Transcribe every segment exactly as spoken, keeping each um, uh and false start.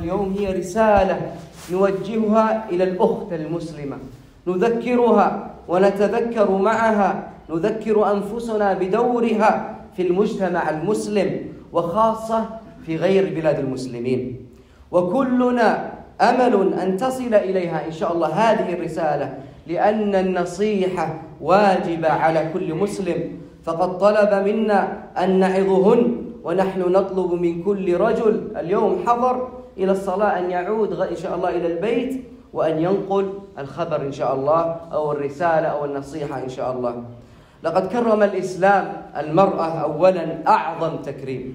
اليوم هي رسالة نوجهها إلى الأخت المسلمة، نذكرها ونتذكر معها، نذكر أنفسنا بدورها في المجتمع المسلم وخاصة في غير بلاد المسلمين، وكلنا أمل أن تصل إليها إن شاء الله هذه الرسالة، لأن النصيحة واجبة على كل مسلم، فقد طلب منا أن نعظهن، ونحن نطلب من كل رجل اليوم حضر إلى الصلاة أن يعود إن شاء الله إلى البيت وأن ينقل الخبر إن شاء الله أو الرسالة أو النصيحة إن شاء الله. لقد كرم الإسلام المرأة أولا أعظم تكريم،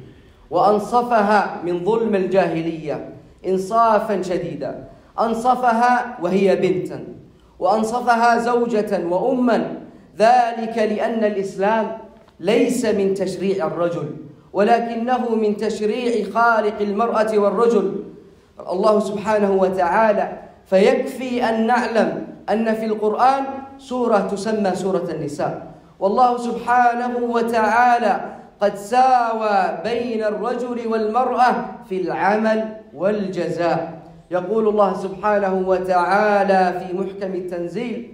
وأنصفها من ظلم الجاهلية إنصافا شديدا، أنصفها وهي بنتا، وأنصفها زوجة وأما، ذلك لأن الإسلام ليس من تشريع الرجل ولكنه من تشريع خالق المرأة والرجل الله سبحانه وتعالى. فيكفي أن نعلم أن في القرآن سورة تسمى سورة النساء، والله سبحانه وتعالى قد ساوى بين الرجل والمرأة في العمل والجزاء. يقول الله سبحانه وتعالى في محكم التنزيل: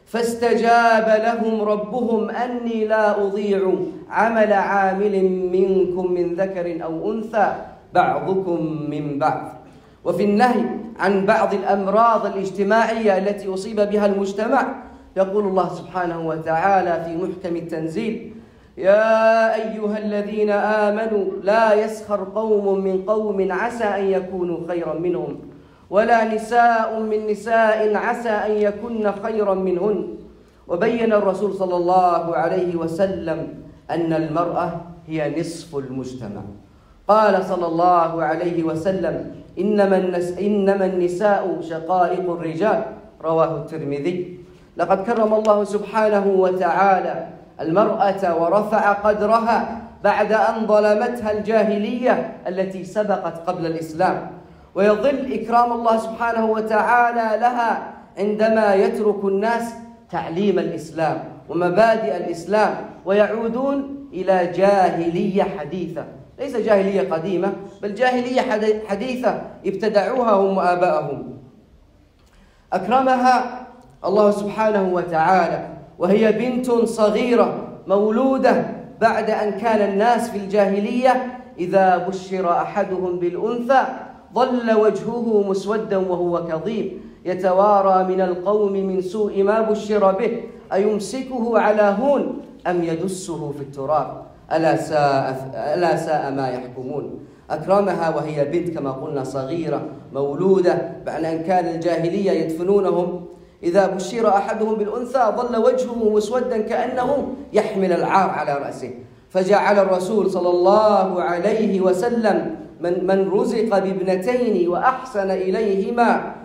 فاستجاب لهم ربهم أني لا أضيع عمل عامل منكم من ذكر أو أنثى بعضكم من بعض. وفي النهي عن بعض الأمراض الاجتماعية التي أصيب بها المجتمع يقول الله سبحانه وتعالى في محكم التنزيل: يا أيها الذين آمنوا لا يسخر قوم من قوم عسى أن يكونوا خيرا منهم ولا نساء من نساء عسى أن يكن خيرا منهن. وبين الرسول صلى الله عليه وسلم أن المرأة هي نصف المجتمع. قال صلى الله عليه وسلم: إنما, النس إنما النساء شقائق الرجال، رواه الترمذي. لقد كرم الله سبحانه وتعالى المرأة ورفع قدرها بعد أن ظلمتها الجاهلية التي سبقت قبل الإسلام، ويظل إكرام الله سبحانه وتعالى لها عندما يترك الناس تعليم الإسلام ومبادئ الإسلام ويعودون إلى جاهلية حديثة، ليس جاهلية قديمة بل جاهلية حديثة ابتدعوها هم وآباءهم. أكرمها الله سبحانه وتعالى وهي بنت صغيرة مولودة بعد أن كان الناس في الجاهلية إذا بشر أحدهم بالأنثى ظل وجهه مسودا وهو كظيم يتوارى من القوم من سوء ما بشر به أيمسكه على هون أم يدسه في التراب ألا ساء, ألا ساء ما يحكمون. أكرمها وهي بنت كما قلنا صغيرة مولودة بعد أن كان الجاهلية يدفنونهم إذا بشر أحدهم بالأنثى ظل وجهه مسودا كأنه يحمل العار على رأسه، فجعل الرسول صلى الله عليه وسلم من, من رزق بابنتين وأحسن إليهما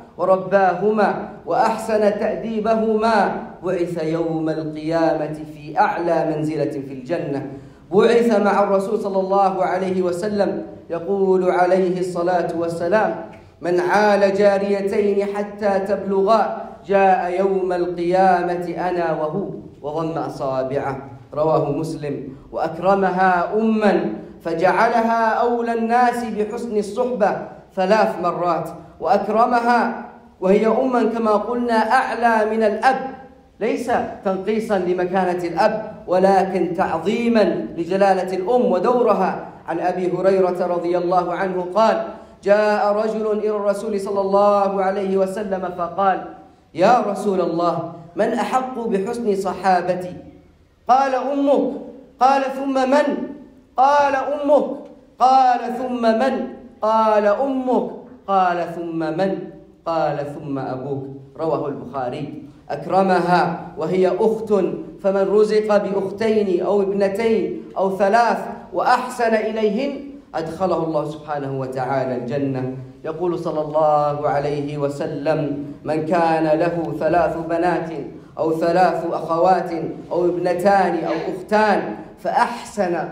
ورباهما وأحسن تأديبهما بعث يوم القيامة في أعلى منزلة في الجنة. بعث مع الرسول صلى الله عليه وسلم يقول عليه الصلاة والسلام: من عال جاريتين حتى تبلغا جاء يوم القيامة أنا وهو وضم أصابعه، رواه مسلم. وأكرمها أما فجعلها أولى الناس بحسن الصحبة ثلاث مرات، وأكرمها وهي أما كما قلنا أعلى من الأب، ليس تنقيصا لمكانة الأب ولكن تعظيما لجلالة الأم ودورها. عن أبي هريرة رضي الله عنه قال: جاء رجل إلى الرسول صلى الله عليه وسلم فقال: يا رسول الله من أحق بحسن صحابتي؟ قال: أمك. قال: ثم من؟ قال: أمك. قال: ثم من؟ قال: أمك. قال: ثم من؟ قال: ثم أبوك، رواه البخاري. أكرمها وهي أخت، فمن رزق بأختين أو ابنتين أو ثلاث وأحسن إليهن أدخله الله سبحانه وتعالى الجنة. يقول صلى الله عليه وسلم: من كان له ثلاث بنات أو ثلاث أخوات أو ابنتان أو أختان فأحسن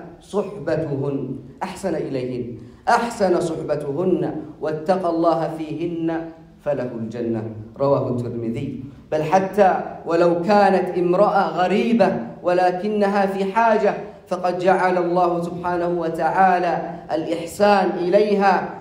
صحبتهن، أحسن إليهن، أحسن صحبتهن واتقى الله فيهن فله الجنة، رواه الترمذي. بل حتى ولو كانت امرأة غريبة ولكنها في حاجة فقد جعل الله سبحانه وتعالى الإحسان إليها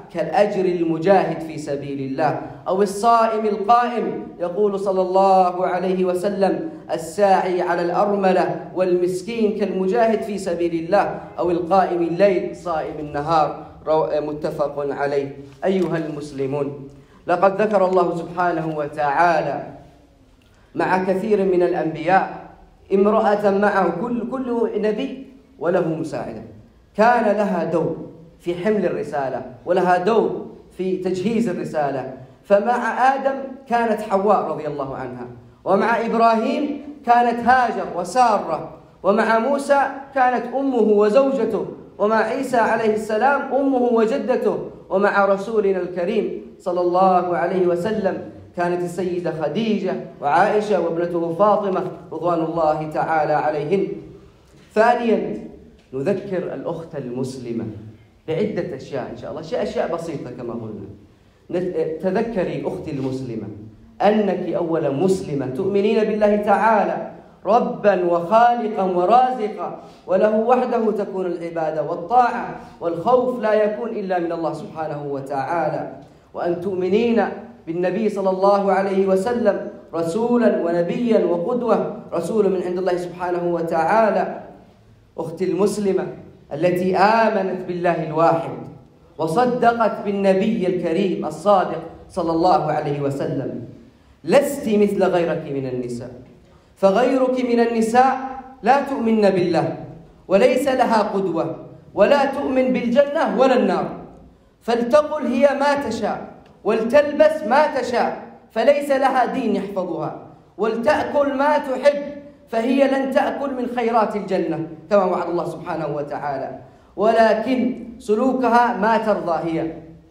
كالأجر المجاهد في سبيل الله، أو الصائم القائم. يقول صلى الله عليه وسلم: الساعي على الأرملة والمسكين كالمجاهد في سبيل الله، أو القائم الليل صائم النهار. متفق عليه. أيها المسلمون، لقد ذكر الله سبحانه وتعالى مع كثير من الأنبياء امرأة معه، كل كل نبي وله مساعدة كان لها دور في حمل الرسالة ولها دور في تجهيز الرسالة. فمع آدم كانت حواء رضي الله عنها، ومع إبراهيم كانت هاجر وسارة، ومع موسى كانت أمه وزوجته، ومع عيسى عليه السلام أمه وجدته، ومع رسولنا الكريم صلى الله عليه وسلم كانت السيدة خديجة وعائشة وابنته فاطمة رضوان الله تعالى عليهن. ثانيا، نذكر الأخت المسلمة بعدة أشياء إن شاء الله، أشياء بسيطة كما قلنا. تذكري أختي المسلمة أنك أولا مسلمة تؤمنين بالله تعالى ربا وخالقا ورازقا، وله وحده تكون العبادة والطاعة، والخوف لا يكون إلا من الله سبحانه وتعالى، وأن تؤمنين بالنبي صلى الله عليه وسلم رسولا ونبيا وقدوة، رسول من عند الله سبحانه وتعالى. أختي المسلمة التي آمنت بالله الواحد وصدقت بالنبي الكريم الصادق صلى الله عليه وسلم، لست مثل غيرك من النساء، فغيرك من النساء لا تؤمن بالله وليس لها قدوة، ولا تؤمن بالجنة ولا النار، فلتقل هي ما تشاء ولتلبس ما تشاء، فليس لها دين يحفظها، ولتأكل ما تحب، فهي لن تأكل من خيرات الجنة كما وعد الله سبحانه وتعالى، ولكن سلوكها ما ترضى هي،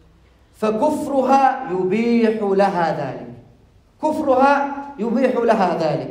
فكفرها يبيح لها ذلك، كفرها يبيح لها ذلك.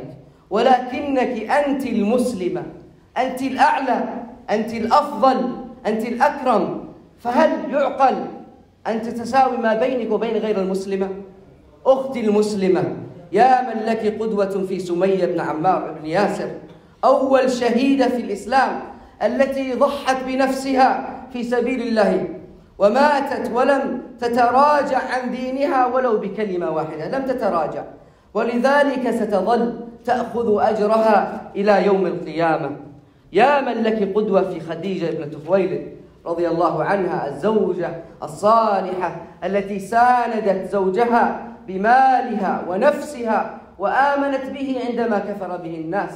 ولكنك أنت المسلمة، أنت الأعلى، أنت الأفضل، أنت الأكرم، فهل يعقل أن تتساوي ما بينك وبين غير المسلمة؟ أختي المسلمة، يا من لك قدوة في سمية بن عمار بن ياسر، أول شهيدة في الإسلام التي ضحت بنفسها في سبيل الله وماتت ولم تتراجع عن دينها ولو بكلمة واحدة، لم تتراجع، ولذلك ستظل تأخذ أجرها إلى يوم القيامة. يا من لك قدوة في خديجة بنت خويلد رضي الله عنها، الزوجة الصالحة التي ساندت زوجها بمالها ونفسها، وآمنت به عندما كفر به الناس،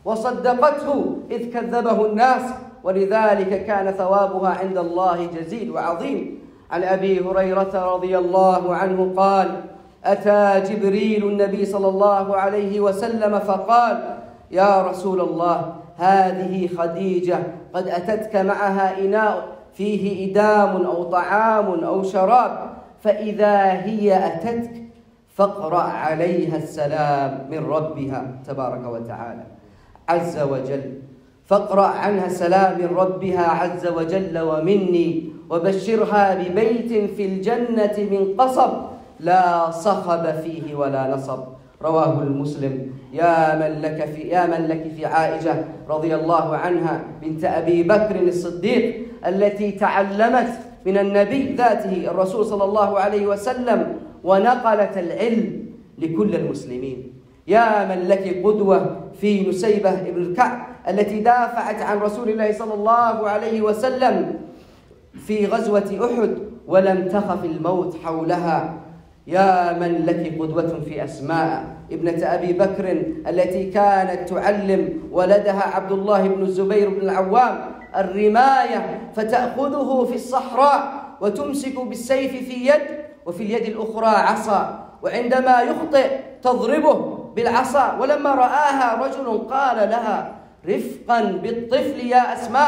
وصدقته إذ كذبه الناس، ولذلك كان ثوابها عند الله جزيل وعظيم. عن أبي هريرة رضي الله عنه قال: أتى جبريل النبي صلى الله عليه وسلم فقال: يا رسول الله، هذه خديجة قد أتتك معها إناء فيه إدام أو طعام أو شراب، فإذا هي أتتك فاقرأ عليها السلام من ربها تبارك وتعالى عز وجل، فاقرأ عنها السلام من ربها عز وجل ومني، وبشرها ببيت في الجنة من قصب لا صخب فيه ولا نصب. رواه المسلم. يا من لك في يا من لك في عائشة رضي الله عنها بنت أبي بكر الصديق التي تعلمت من النبي ذاته الرسول صلى الله عليه وسلم ونقلت العلم لكل المسلمين. يا من لك قدوة في نسيبة بن الكعب التي دافعت عن رسول الله صلى الله عليه وسلم في غزوة أحد ولم تخف الموت حولها. يا من لك قدوة في أسماء ابنة أبي بكر التي كانت تعلم ولدها عبد الله بن الزبير بن العوام الرماية، فتأخذه في الصحراء وتمسك بالسيف في يد وفي اليد الأخرى عصا، وعندما يخطئ تضربه بالعصا. ولما رآها رجل قال لها: رفقا بالطفل يا أسماء،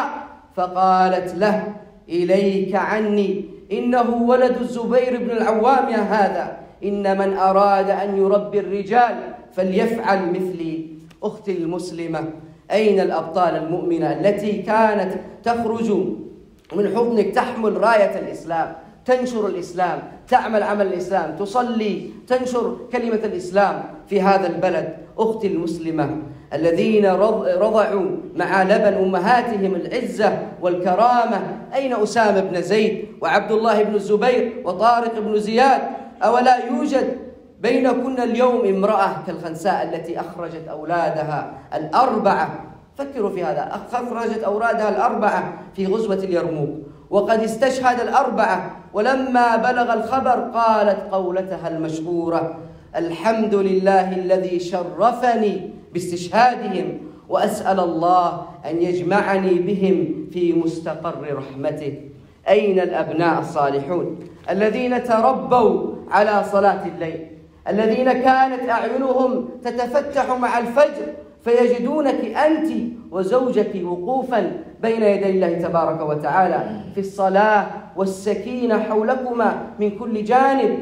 فقالت له: إليك عني، إنه ولد الزبير بن العوام يا هذا، إن من أراد أن يربي الرجال فليفعل مثلي. أختي المسلمة، أين الأبطال المؤمنة التي كانت تخرج من حضنك تحمل راية الإسلام، تنشر الإسلام، تعمل عمل الإسلام، تصلي، تنشر كلمة الإسلام في هذا البلد. أختي المسلمة، الذين رضعوا مع لبن أمهاتهم العزة والكرامة، أين أسامة بن زيد وعبد الله بن الزبير وطارق بن زياد؟ أولا يوجد بينكن اليوم امرأة كالخنساء التي أخرجت أولادها الأربعة، فكروا في هذا، أخرجت أولادها الأربعة في غزوة اليرموك، وقد استشهد الأربعة، ولما بلغ الخبر قالت قولتها المشهورة: الحمد لله الذي شرفني باستشهادهم، وأسأل الله أن يجمعني بهم في مستقر رحمته. أين الأبناء الصالحون الذين تربوا على صلاة الليل، الذين كانت أعينهم تتفتح مع الفجر فيجدونك أنت وزوجك وقوفا بين يدي الله تبارك وتعالى في الصلاة، والسكينة حولكما من كل جانب،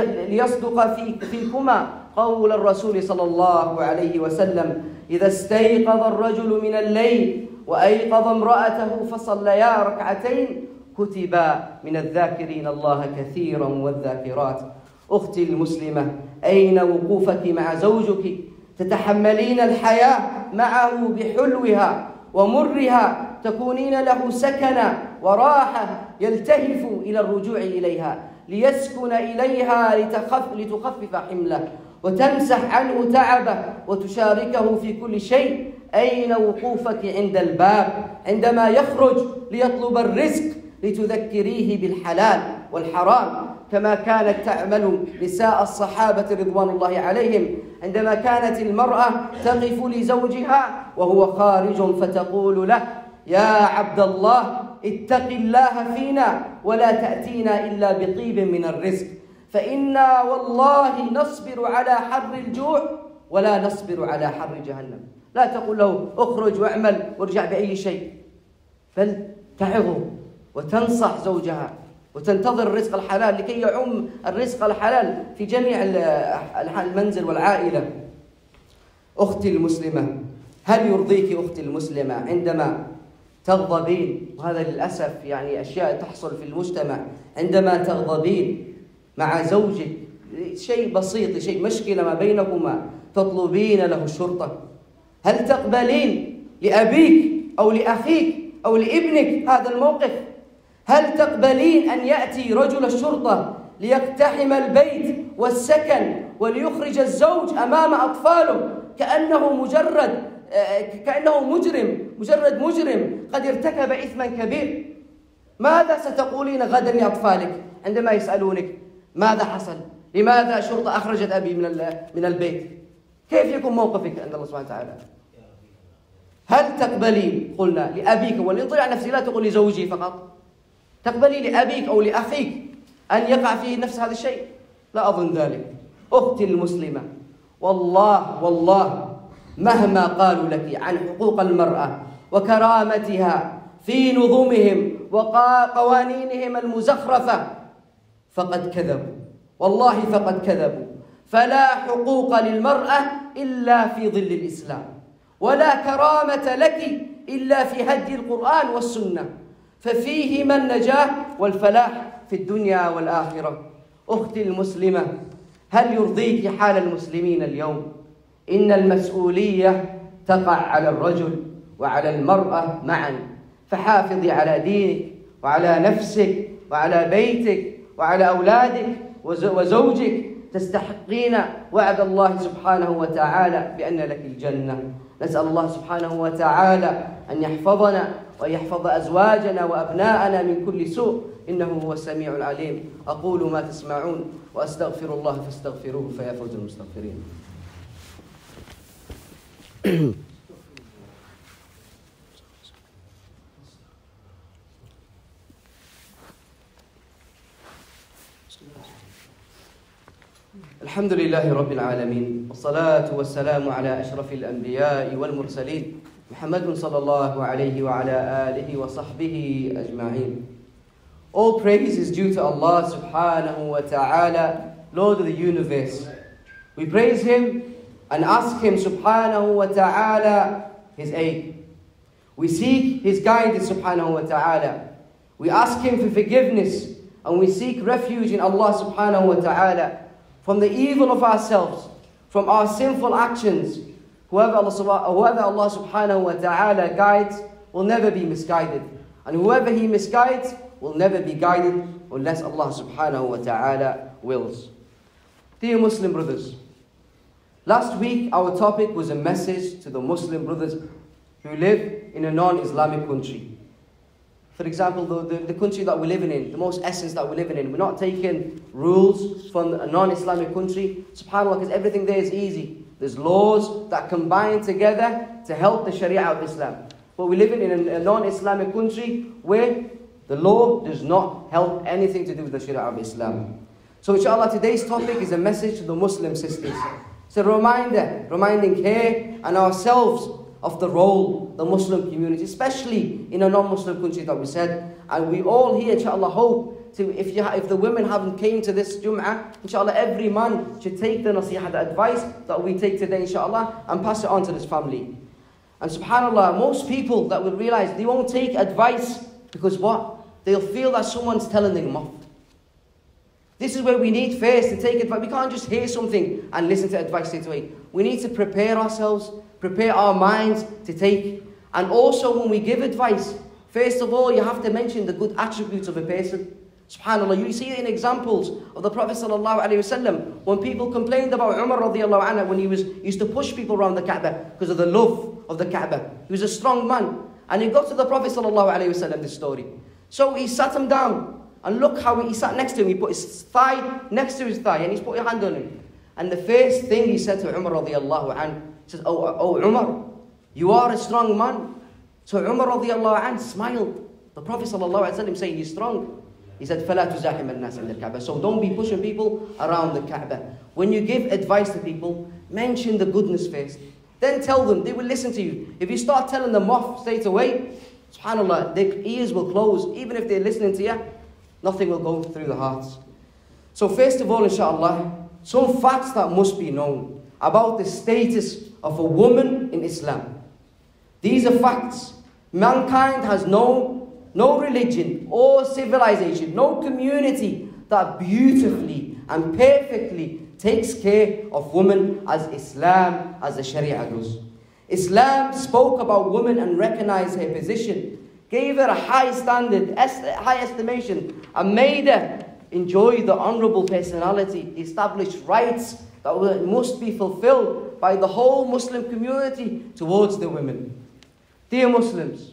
ليصدق فيكما قول الرسول صلى الله عليه وسلم: إذا استيقظ الرجل من الليل وأيقظ امرأته فصليا ركعتين كتبا من الذاكرين الله كثيرا والذاكرات. أختي المسلمة، أين وقوفك مع زوجك؟ تتحملين الحياة معه بحلوها ومرها، تكونين له سكنا وراحة، يلتهف إلى الرجوع إليها، ليسكن إليها لتخف لتخفف حمله وتمسح عنه تعبه وتشاركه في كل شيء. أين وقوفك عند الباب عندما يخرج ليطلب الرزق، لتذكريه بالحلال والحرام، كما كانت تعمل نساء الصحابة رضوان الله عليهم، عندما كانت المرأة تقف لزوجها وهو خارج فتقول له: يا عبد الله اتق الله فينا ولا تأتينا إلا بطيب من الرزق، فإنا والله نصبر على حر الجوع ولا نصبر على حر جهنم. لا تقول له اخرج واعمل وارجع بأي شيء، بل تعظه وتنصح زوجها وتنتظر الرزق الحلال لكي يعم الرزق الحلال في جميع المنزل والعائلة. أختي المسلمة، هل يرضيك أختي المسلمة عندما تغضبين، وهذا للأسف يعني أشياء تحصل في المجتمع، عندما تغضبين مع زوجك شيء بسيط، شيء مشكلة ما بينكما، تطلبين له الشرطة؟ هل تقبلين لأبيك أو لأخيك أو لابنك هذا الموقف؟ هل تقبلين أن يأتي رجل الشرطة ليقتحم البيت والسكن وليخرج الزوج أمام أطفاله كأنه مجرد كأنه مجرم مجرد مجرم قد ارتكب إثما كبير؟ ماذا ستقولين غدا لأطفالك عندما يسألونك ماذا حصل؟ لماذا الشرطة أخرجت أبي من من البيت؟ كيف يكون موقفك عند الله سبحانه وتعالى؟ هل تقبلين، قلنا لأبيك، ولنطلع نفسي، لا تقول لزوجي فقط، تقبلي لأبيك أو لأخيك أن يقع فيه نفس هذا الشيء؟ لا أظن ذلك. أختي المسلمة، والله والله مهما قالوا لك عن حقوق المرأة وكرامتها في نظمهم وقوانينهم المزخرفة فقد كذبوا، والله فقد كذبوا. فلا حقوق للمرأة إلا في ظل الإسلام، ولا كرامة لك إلا في هدي القرآن والسنة، ففيهما النجاة والفلاح في الدنيا والآخرة. أختي المسلمة، هل يرضيك حال المسلمين اليوم؟ إن المسؤولية تقع على الرجل وعلى المرأة معا، فحافظي على دينك وعلى نفسك وعلى بيتك وعلى أولادك وزوجك، تستحقين وعد الله سبحانه وتعالى بأن لك الجنة. نسأل الله سبحانه وتعالى أن يحفظنا ويحفظ أزواجنا وأبناءنا من كل سوء، إنه هو السميع العليم. أقول ما تسمعون وأستغفر الله فاستغفروه فيا فوز المستغفرين. الحمد لله رب العالمين، والصلاة والسلام على أشرف الأنبياء والمرسلين، محمد صلى الله عليه وعلى آله وصحبه أجمعين. All praise is due to Allah subhanahu wa ta'ala, Lord of the universe. We praise Him and ask Him subhanahu wa ta'ala His aid. We seek His guidance subhanahu wa ta'ala. We ask Him for forgiveness and we seek refuge in Allah subhanahu wa ta'ala from the evil of ourselves, from our sinful actions. Whoever Allah, whoever Allah subhanahu wa ta'ala guides will never be misguided. And whoever He misguides will never be guided unless Allah subhanahu wa ta'ala wills. Dear Muslim brothers, last week our topic was a message to the Muslim brothers who live in a non-Islamic country. For example, the, the, the country that we're living in, the most essence that we're living in, we're not taking rules from a non-Islamic country. SubhanAllah, because everything there is easy. There's laws that combine together to help the Sharia of Islam. But we're living in a, a non-Islamic country where the law does not help anything to do with the Sharia of Islam. So inshallah, today's topic is a message to the Muslim sisters. It's a reminder, reminding her and ourselves of the role, the Muslim community, especially in a non-Muslim country that we said. And we all here, inshallah, hope to, if you, if the women haven't came to this Jumu'ah, inshallah, every man should take the nasiha, the advice that we take today, inshallah, and pass it on to this family. And subhanAllah, most people that will realize they won't take advice because what? They'll feel that someone's telling them off. This is where we need first to take advice. We can't just hear something and listen to advice straight away. We need to prepare ourselves, prepare our minds to take. And also when we give advice, first of all, you have to mention the good attributes of a person. SubhanAllah, you see it in examples of the Prophet sallallahu alaihi wasallam. When people complained about Umar radiallahu anhu, when he was used to push people around the Kaaba because of the love of the Kaaba. He was a strong man. And he got to the Prophet sallallahu alaihi wasallam, this story. So he sat him down. And look how he sat next to him. He put his thigh next to his thigh and he's put a hand on him. And the first thing he said to Umar radiallahu anhu, he says, oh, oh Umar, you are a strong man. So Umar radiallahu anhu smiled. The Prophet sallallahu alaihi wasallam saying, you're strong. He said, فَلَا تُزَاحِمَ النَّاسَ عِنْدَ الْكَعْبَةِ. So don't be pushing people around the Kaaba. When you give advice to people, mention the goodness first. Then tell them, they will listen to you. If you start telling them off straight away, subhanAllah, their ears will close. Even if they're listening to you, nothing will go through the hearts. So first of all, inshallah, some facts that must be known about the status of a woman in Islam. These are facts. Mankind has no, no religion or civilization, no community that beautifully and perfectly takes care of women as Islam, as the Sharia does. Islam spoke about women and recognized her position, gave her a high standard, high estimation, and made her enjoy the honorable personality, established rights that must be fulfilled by the whole Muslim community towards the women. Dear Muslims,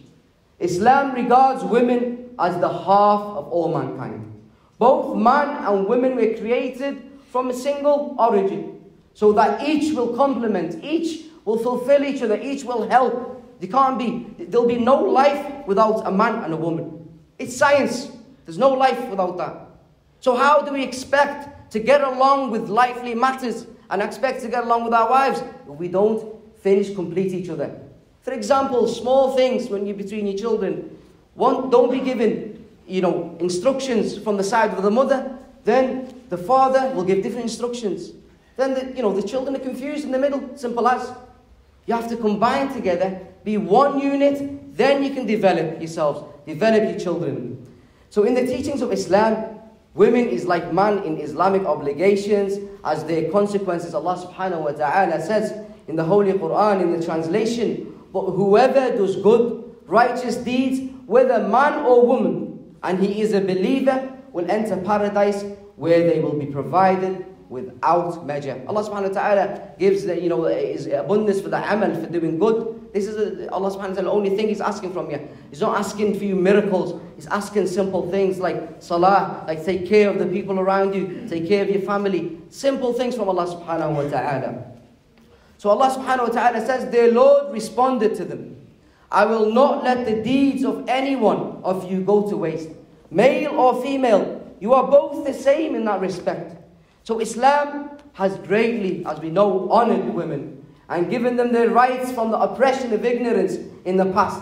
Islam regards women as the half of all mankind. Both man and women were created from a single origin, so that each will complement, each will fulfill each other, each will help. There can't be, there'll be no life without a man and a woman. It's science. There's no life without that. So how do we expect to get along with lively matters and expect to get along with our wives if we don't finish complete each other? For example, small things when you're between your children. One, don't be given, you know, instructions from the side of the mother. Then the father will give different instructions. Then the, you know, the children are confused in the middle. Simple as. You have to combine together, be one unit, then you can develop yourselves, develop your children. So in the teachings of Islam, women is like man in Islamic obligations as their consequences. Allah subhanahu wa ta'ala says in the Holy Qur'an, in the translation, but whoever does good, righteous deeds, whether man or woman, and he is a believer, will enter paradise where they will be provided without measure. Allah subhanahu wa ta'ala gives the, you know, is abundance for the amal, for doing good. This is a, Allah subhanahu wa ta'ala, the only thing He's asking from you. He's not asking for you miracles. He's asking simple things like salah, like take care of the people around you, take care of your family. Simple things from Allah subhanahu wa ta'ala. So Allah subhanahu wa ta'ala says, their Lord responded to them, I will not let the deeds of any one of you go to waste. Male or female, you are both the same in that respect. So Islam has greatly, as we know, honored women and given them their rights from the oppression of ignorance in the past.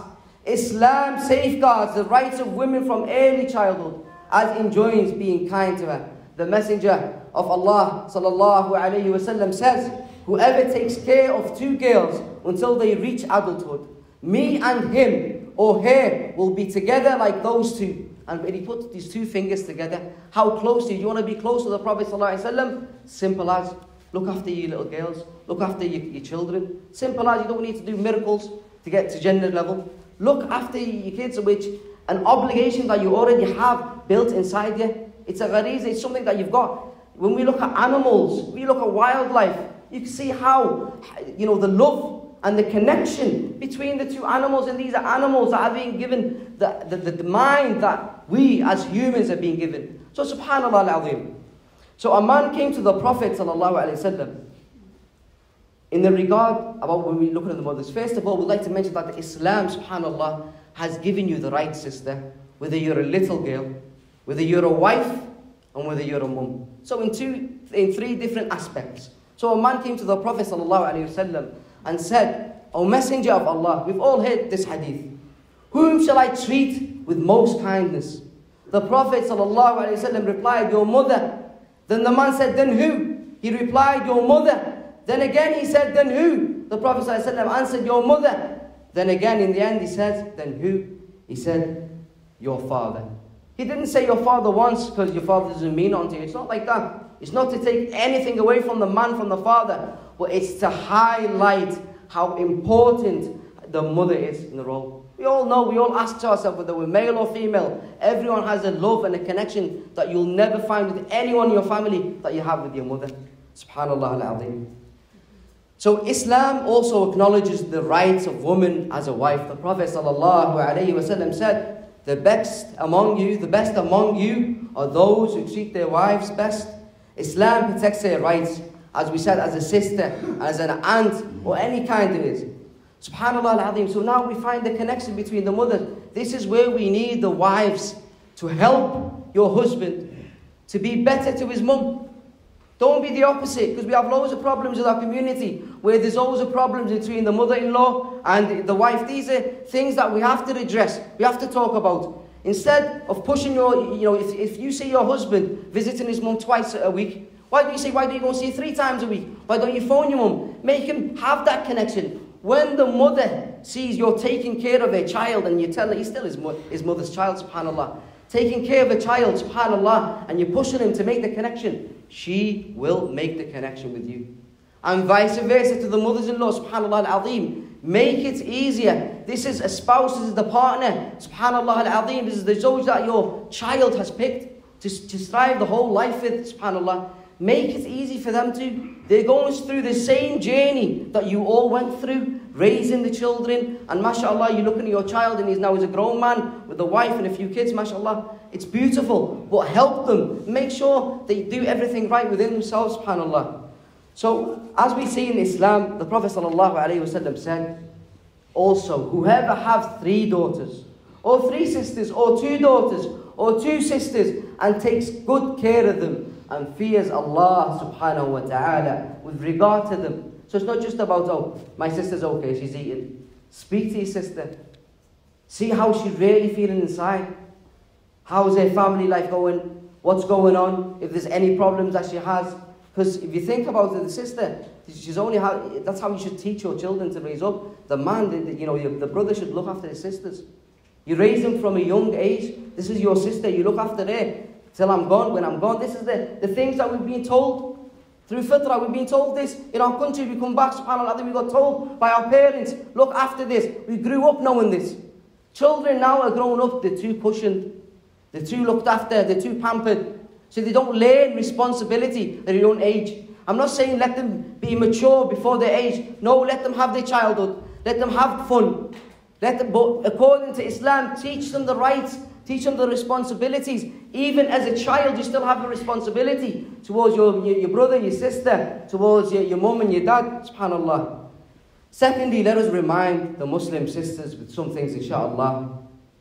Islam safeguards the rights of women from early childhood as enjoins being kind to her. The Messenger of Allah sallallahu alaihi wasallam says, whoever takes care of two girls until they reach adulthood, me and him or her will be together like those two. And when he put these two fingers together, how close do you, you want to be close to the Prophet ﷺ? Simple as, look after your little girls, look after your, your children. Simple as, you don't need to do miracles to get to Jannah level. Look after your kids, which an obligation that you already have built inside you. It's a ghariza, it's something that you've got. When we look at animals, we look at wildlife, you can see how, you know, the love and the connection between the two animals, and these are animals that are being given the, the, the mind that we as humans are being given. So subhanallah al-azim. So a man came to the Prophet sallallahu alaihi wasallam in the regard about when we look at the mothers. First of all, we'd like to mention that Islam, subhanallah, has given you the right, sister, whether you're a little girl, whether you're a wife, and whether you're a mum. So in two, in three different aspects. So a man came to the Prophet sallallahu alaihi wasallam and said, O Messenger of Allah, we've all heard this hadith. Whom shall I treat with most kindness? The Prophet sallallahu alaihi wasallam replied, your mother. Then the man said, then who? He replied, your mother. Then again he said, then who? The Prophet sallallahu alaihi wasallam answered, your mother. Then again in the end he said, then who? He said, your father. He didn't say your father once because your father doesn't mean unto you. It's not like that. It's not to take anything away from the man, from the father, but it's to highlight how important the mother is in the role. We all know, we all ask ourselves whether we're male or female. Everyone has a love and a connection that you'll never find with anyone in your family that you have with your mother. Subhanallah al-azim. So Islam also acknowledges the rights of woman as a wife. The Prophet sallallahu alaihi wasallam said, the best among you, the best among you are those who treat their wives best. Islam protects their rights, as we said, as a sister, as an aunt, or any kind it is. Subhanallah al-azim. So now we find the connection between the mothers. This is where we need the wives to help your husband to be better to his mum. Don't be the opposite, because we have loads of problems in our community where there's always a problem between the mother-in-law and the wife. These are things that we have to address, we have to talk about. Instead of pushing your, you know, if, if you see your husband visiting his mum twice a week, why don't you say, why don't you go and see three times a week? Why don't you phone your mum? Make him have that connection. When the mother sees you're taking care of a child and you tell her, he's still his, mo his mother's child, subhanallah, taking care of a child, subhanallah, and you're pushing him to make the connection, she will make the connection with you. And vice versa to the mothers-in-law, subhanallah al-azim. Make it easier. This is a spouse, this is the partner, subhanallah al-azim. This is the zawj that your child has picked to, to strive the whole life with, subhanallah. Make it easy for them to. They're going through the same journey that you all went through, raising the children. And mashallah, you're looking at your child and he's now he's a grown man with a wife and a few kids, mashallah. It's beautiful, but help them. Make sure they do everything right within themselves, subhanallah. So, as we see in Islam, the Prophet sallallahu alaihi wasallam said, also, whoever have three daughters, or three sisters, or two daughters, or two sisters, and takes good care of them, and fears Allah subhanahu wa ta'ala with regard to them. So it's not just about, oh, my sister's okay, she's eating. Speak to your sister. See how she's really feeling inside. How's her family life going? What's going on? If there's any problems that she has. Because if you think about it, the sister, she's only how, that's how you should teach your children to raise up. The man, the, you know, the brother should look after his sisters. You raise them from a young age. This is your sister, you look after her. Till I'm gone, when I'm gone. This is the, the things that we've been told. Through fitrah, we've been told this. In our country, we come back, subhanAllah, we got told by our parents, look after this. We grew up knowing this. Children now are grown up, they're too cushioned. They're too looked after, they're too pampered. So they don't learn responsibility at their own age. I'm not saying let them be mature before their age. No, let them have their childhood. Let them have fun. Let them, but according to Islam, teach them the rights. Teach them the responsibilities. Even as a child, you still have a responsibility towards your, your, your brother, your sister, towards your, your mum and your dad, subhanallah. Secondly, let us remind the Muslim sisters with some things, inshallah.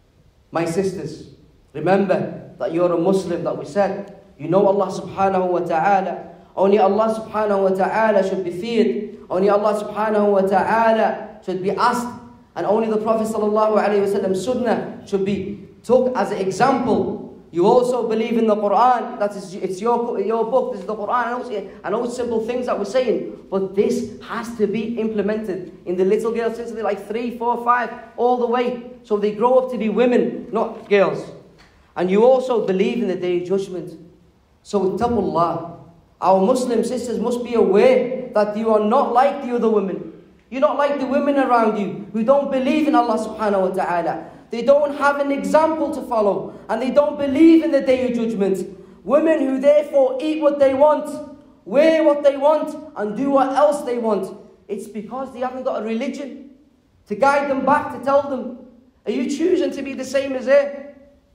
My sisters, remember that you're a Muslim, that we said, you know Allah subhanahu wa ta'ala. Only Allah subhanahu wa ta'ala should be feared. Only Allah subhanahu wa ta'ala should be asked. And only the Prophet sallallahu alayhi wa sallam sunnah should be took as an example. You also believe in the Qur'an. That is, it's your, your book. This is the Qur'an. I know, I know it's simple things that we're saying, but this has to be implemented in the little girls since they're like three, four, five, all the way. So they grow up to be women, not girls. And you also believe in the Day of Judgment. So, taqullah. Our Muslim sisters must be aware that you are not like the other women. You're not like the women around you who don't believe in Allah subhanahu wa ta'ala. They don't have an example to follow. And they don't believe in the Day of Judgment. Women who therefore eat what they want, wear what they want, and do what else they want. It's because they haven't got a religion to guide them back, to tell them, are you choosing to be the same as her?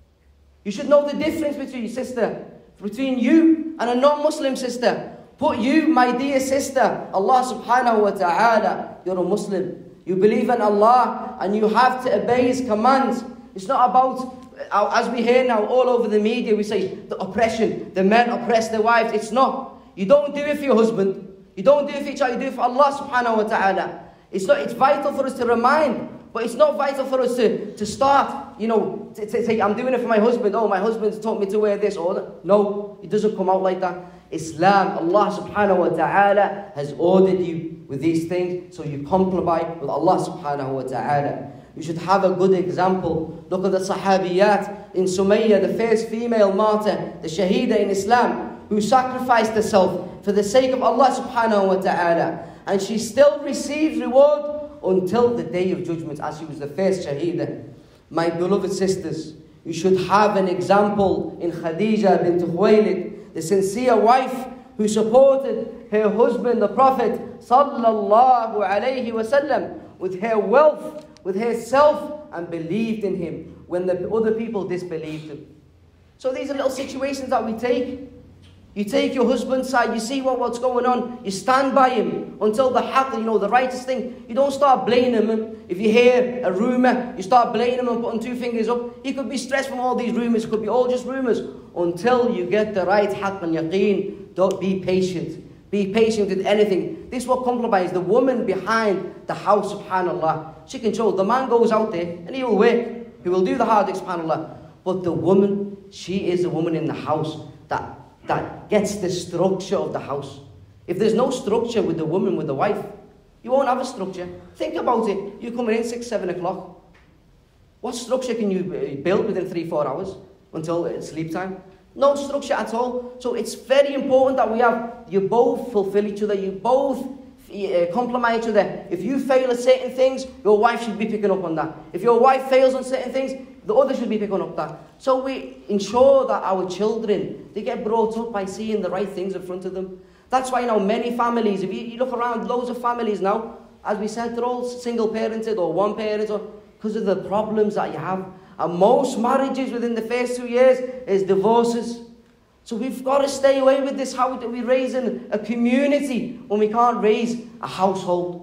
You should know the difference between your sister, between you and a non-Muslim sister. Put you, my dear sister, Allah subhanahu wa ta'ala, you're a Muslim. You believe in Allah and you have to obey His commands. It's not about, as we hear now all over the media, we say the oppression, the men oppress their wives. It's not. You don't do it for your husband. You don't do it for each other, you do it for Allah subhanahu wa ta'ala. It's not, it's vital for us to remind, but it's not vital for us to, to start, you know, to, to say, I'm doing it for my husband. Oh, my husband's taught me to wear this or that. No, it doesn't come out like that. Islam, Allah subhanahu wa ta'ala has ordered you with these things, so you comply with Allah subhanahu wa ta'ala. You should have a good example. Look at the Sahabiyat in Sumayyah, the first female martyr, the Shaheeda in Islam, who sacrificed herself for the sake of Allah subhanahu wa ta'ala. And she still receives reward until the Day of Judgment, as she was the first Shaheeda. My beloved sisters, you should have an example in Khadija bint Khuwaylid, the sincere wife who supported her husband, the Prophet sallallahu alayhi wasallam, with her wealth, with herself, and believed in him when the other people disbelieved him. So these are little situations that we take. You take your husband's side, you see what, what's going on, you stand by him until the haqq, you know, the righteous thing. You don't start blaming him. If you hear a rumour, you start blaming him and putting two fingers up. He could be stressed from all these rumours, it could be all just rumours. Until you get the right haqq and yaqeen, don't be patient. Be patient with anything. This is what compromise. The woman behind the house, subhanAllah, she controls. The man goes out there and he will work. He will do the hard work, subhanAllah. But the woman, she is the woman in the house that that gets the structure of the house. If there's no structure with the woman, with the wife, you won't have a structure. Think about it. You're coming in six, seven o'clock. What structure can you build within three, four hours until it's sleep time? No structure at all. So it's very important that we have, you both fulfill each other, you both uh, complement each other. If you fail at certain things, your wife should be picking up on that. If your wife fails on certain things, the other should be picking up that. So we ensure that our children, they get brought up by seeing the right things in front of them. That's why now many families, if you, you look around, loads of families now, as we said, they're all single parented or one parent, or because of the problems that you have. And most marriages within the first two years is divorces. So we've got to stay away with this. How do we raise in a community when we can't raise a household?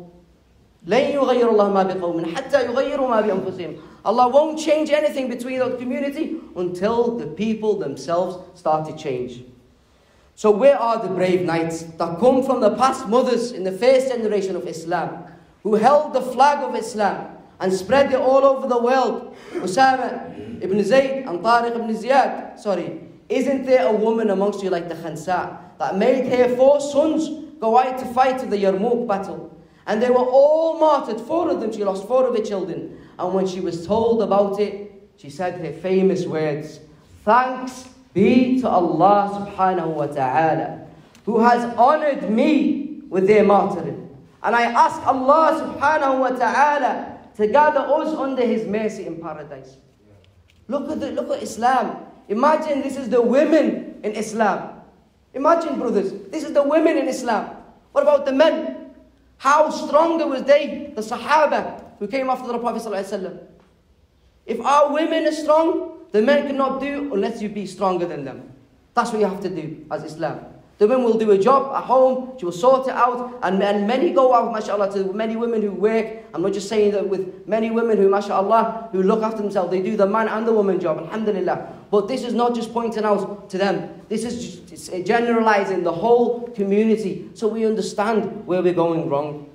Allah won't change anything between the community until the people themselves start to change. So where are the brave knights that come from the past mothers in the first generation of Islam, who held the flag of Islam and spread it all over the world? Usama ibn Zayd and Tariq ibn Ziyad, sorry, isn't there a woman amongst you like the Khansa that made her four sons go out to fight in the Yarmouk battle? And they were all martyred, four of them, she lost four of her children. And when she was told about it, she said her famous words, "Thanks be to Allah subhanahu wa ta'ala, who has honoured me with their martyrdom. And I ask Allah subhanahu wa ta'ala to gather us under His mercy in paradise." Look at, the, look at Islam. Imagine this is the women in Islam. Imagine, brothers, this is the women in Islam. What about the men? How stronger was they, the Sahaba, who came after the Prophet ﷺ? If our women are strong, the men cannot do unless you be stronger than them. That's what you have to do as Islam. The women will do a job at home, she will sort it out, and, and many go out, mashallah, to many women who work. I'm not just saying that with many women who, mashallah, who look after themselves, they do the man and the woman job, alhamdulillah. But this is not just pointing out to them. This is just generalizing the whole community so we understand where we're going wrong.